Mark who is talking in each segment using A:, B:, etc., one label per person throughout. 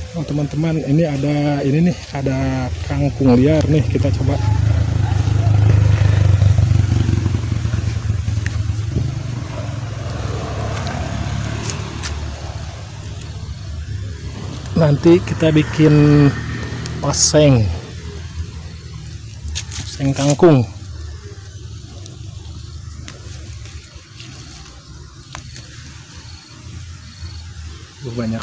A: Oh teman-teman, ini nih ada kangkung liar nih, kita coba. Nanti kita bikin oseng kangkung. Banyak.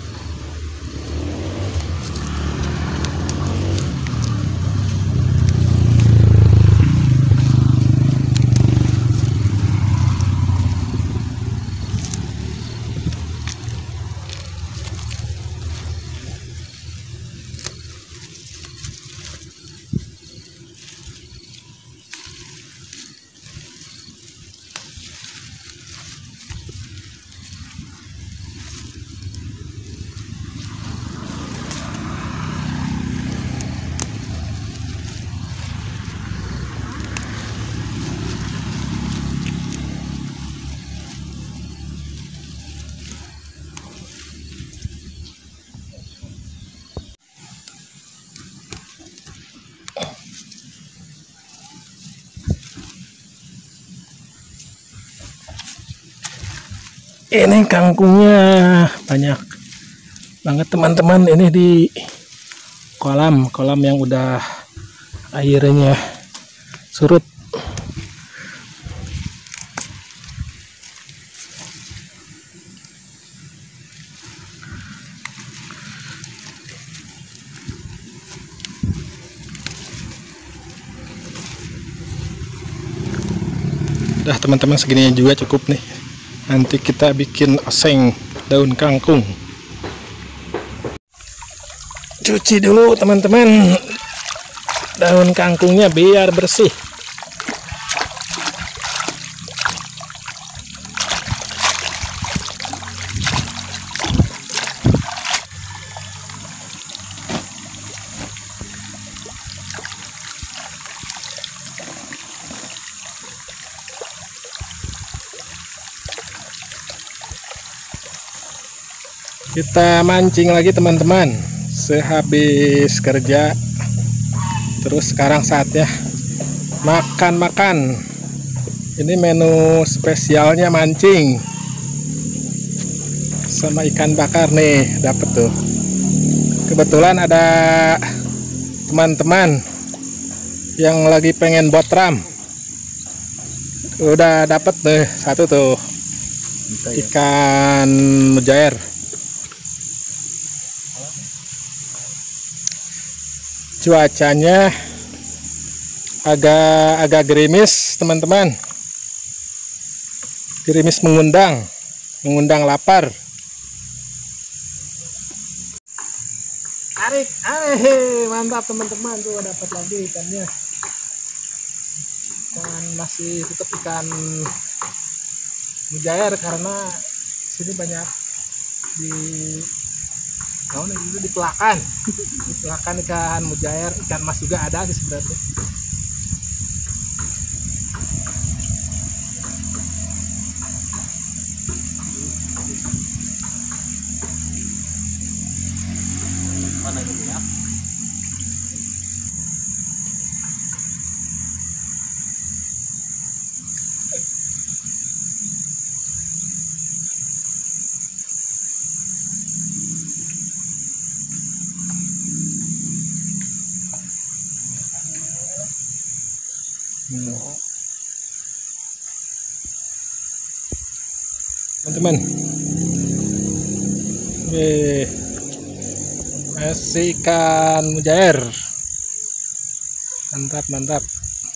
A: Ini kangkungnya banyak banget teman-teman. Ini di kolam yang udah airnya surut. Udah teman-teman, segininya juga cukup nih. Nanti kita bikin oseng daun kangkung. Cuci dulu teman-teman daun kangkungnya biar bersih. Kita mancing lagi teman-teman sehabis kerja. Terus sekarang saatnya makan. Ini menu spesialnya mancing sama ikan bakar nih, dapet tuh. Kebetulan ada teman-teman yang lagi pengen botram, udah dapet nih satu tuh ikan mujair. Cuacanya agak gerimis teman-teman, gerimis mengundang lapar. Tarik, mantap teman-teman, tuh dapat lagi ikannya. Ikan masih tetap ikan mujair karena sini banyak di itu di pelakan ikan mujair, ikan mas juga ada sih sebenarnya. Mana gitu ya? Teman-teman, masih ikan mujair, mantap.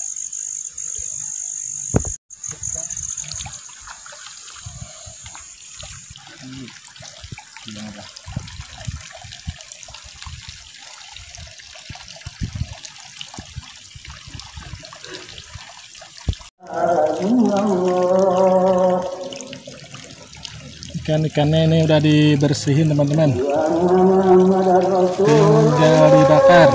A: Ikan-ikannya ini udah dibersihin teman-teman, tinggal dibakar.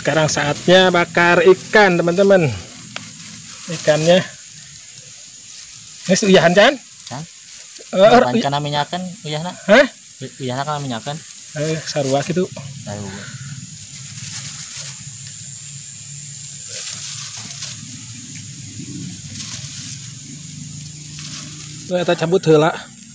A: sekarang saatnya bakar ikan, teman-teman. Ikannya ini uyahan kan?
B: Kana minyakan uyahna.
A: Hah?
B: Uyahna kana minyakan.
A: Sarua gitu. Kita cabut heula.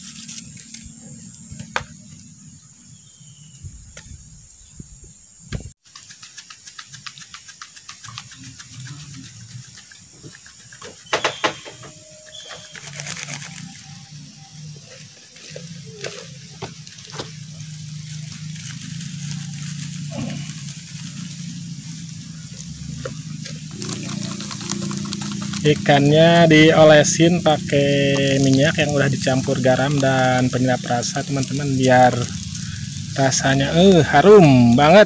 A: Ikannya diolesin pakai minyak yang udah dicampur garam dan penyedap rasa, teman-teman, biar rasanya harum banget.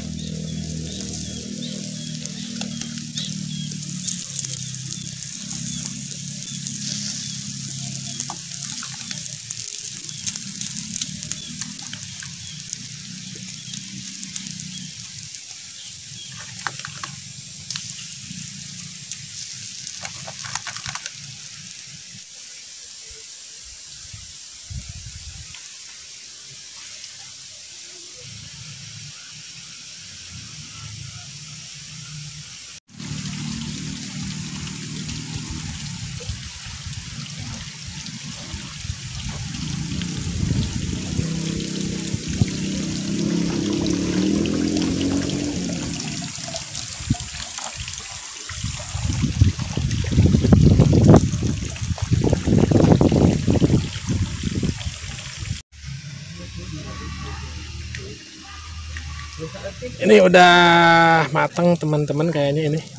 A: Ini udah matang, teman-teman, kayaknya ini.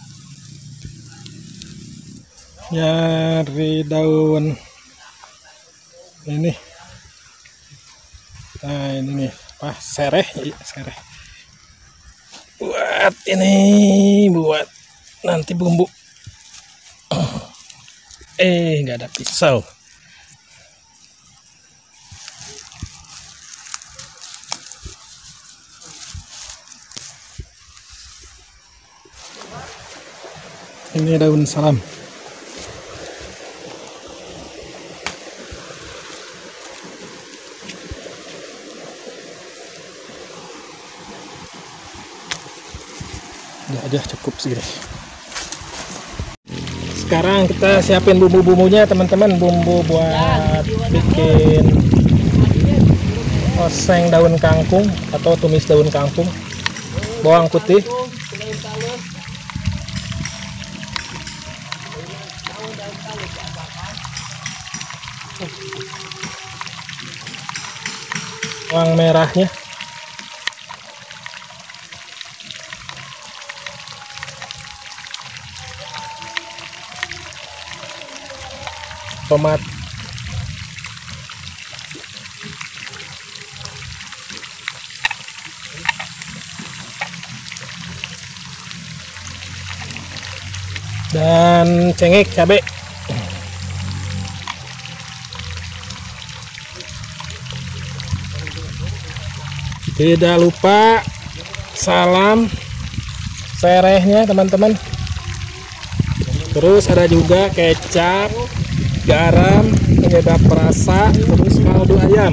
A: Dari daun ini. Nah, ini nih, sereh, sereh. Buat nanti bumbu. Nggak ada pisau. Ini daun salam. Udah aja, cukup segini. Sekarang kita siapin bumbu-bumbunya, teman-teman. Bumbu buat bikin oseng daun kangkung atau tumis daun kangkung. Bawang putih, bawang merahnya, tomat, dan cengkeh cabai. Tidak lupa salam serehnya, teman-teman. Terus ada juga kecap, garam, penyedap rasa, terus kaldu ayam.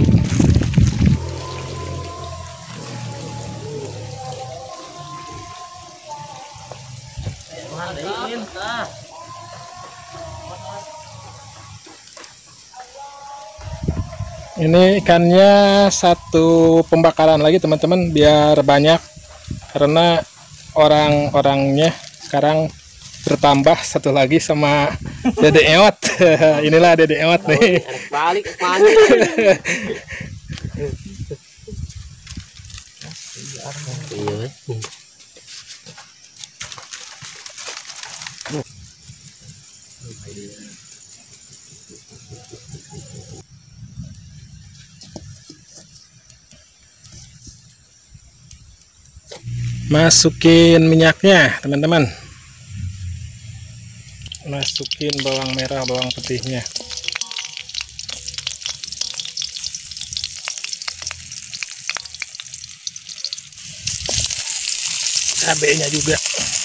A: Ini ikannya satu pembakaran lagi, teman-teman, biar banyak, karena orang-orangnya sekarang bertambah satu lagi sama Dede Ewot. Inilah Dede Ewot nih.
B: Balik
A: Masukin minyaknya, teman-teman. Masukin bawang merah, bawang putihnya. cabenya juga.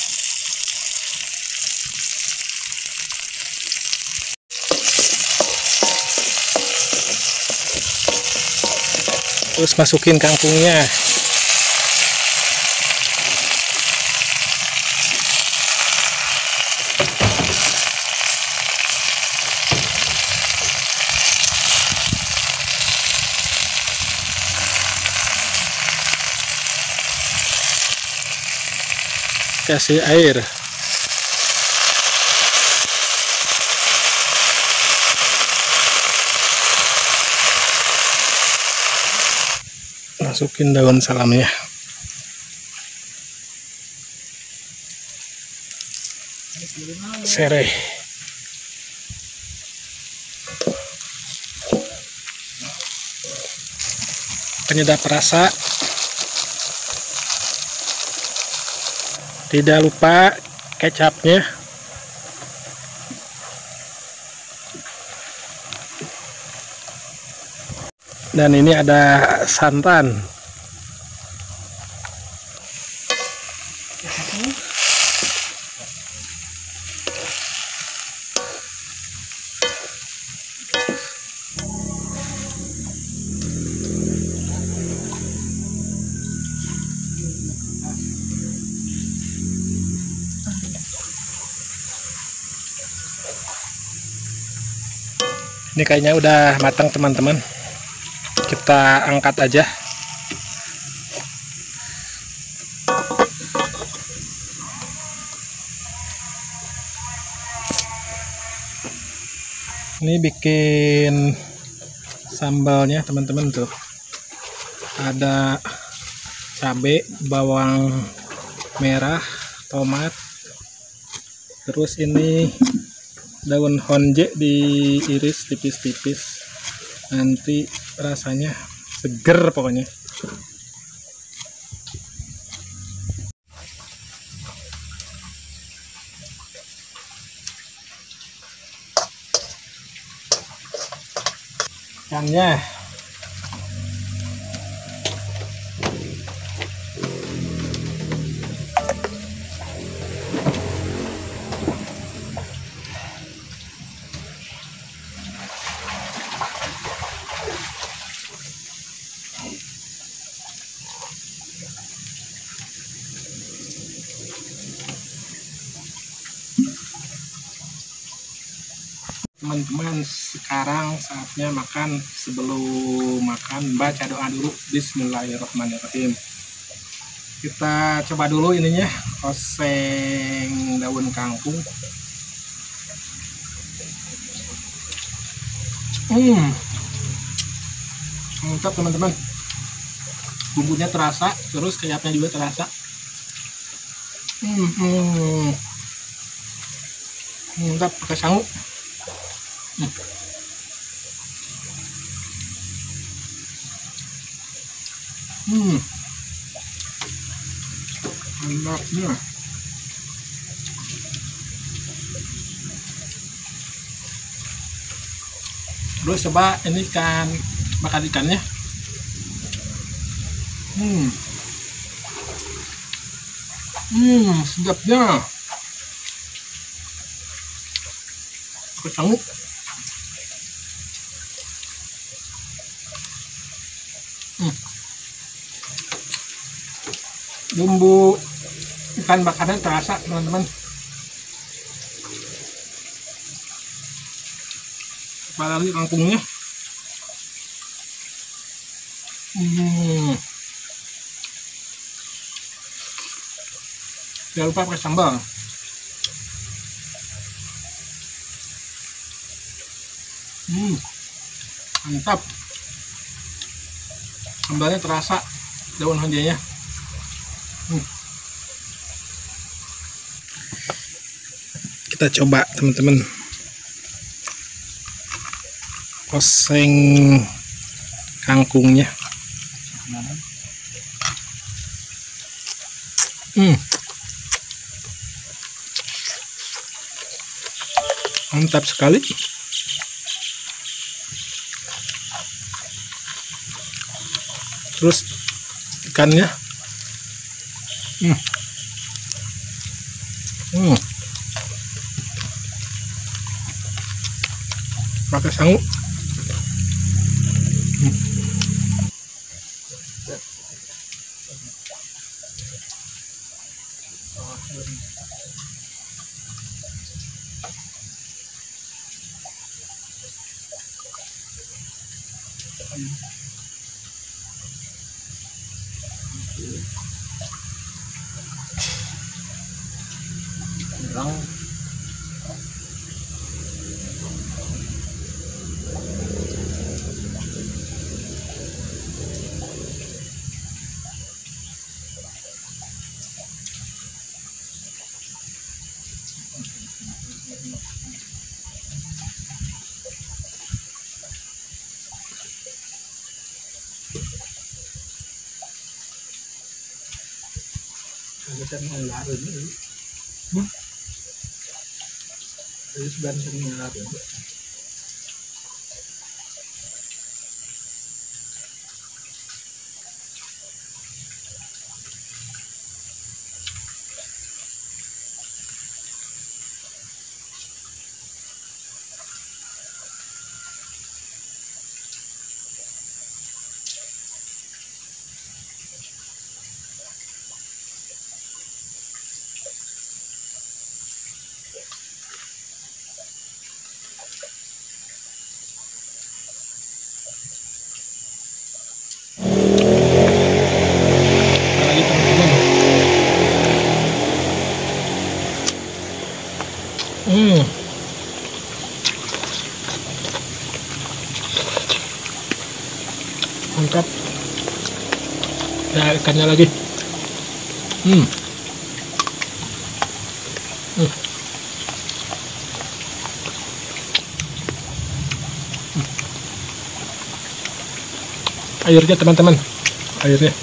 A: Terus masukin kangkungnya. Kasih air. Masukin daun salamnya. Serai. Penyedap rasa. Tidak lupa kecapnya. Dan ini ada santan. Ini kayaknya udah matang teman-teman. Kita angkat aja. Ini bikin sambalnya teman-teman tuh. Ada cabai, bawang merah, tomat. Terus ini daun honje diiris tipis-tipis, nanti rasanya seger pokoknya. Ikannya teman-teman, sekarang saatnya makan. Sebelum makan baca doa dulu. Bismillahirrahmanirrahim. Kita coba dulu ininya, oseng daun kangkung. Mantap teman-teman, bumbunya terasa, terus kecapnya juga terasa. Mantap, pakai sangu. Mantapnya. Terus coba ini ikan, makan ikannya. Sedapnya. Kesangu. Bumbu ikan bakarnya terasa teman-teman. Apalagi kangkungnya. Jangan lupa pakai sambal. Mantap. Sambalnya terasa, daun honjenya. Kita coba teman-teman, oseng kangkungnya. Mantap sekali. Terus ikannya Pakai sangu.
B: Lang.
A: Agatan ang laro niyo. Ayos ba sa mga laro? Lagi teman-teman. Mantap. Ya, ikannya lagi. Airnya teman-teman, airnya.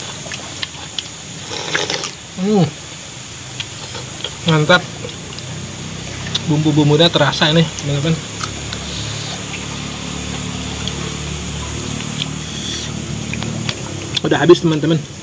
A: Mantap. Bumbu-bumbunya terasa ini teman-teman. Udah habis teman-teman.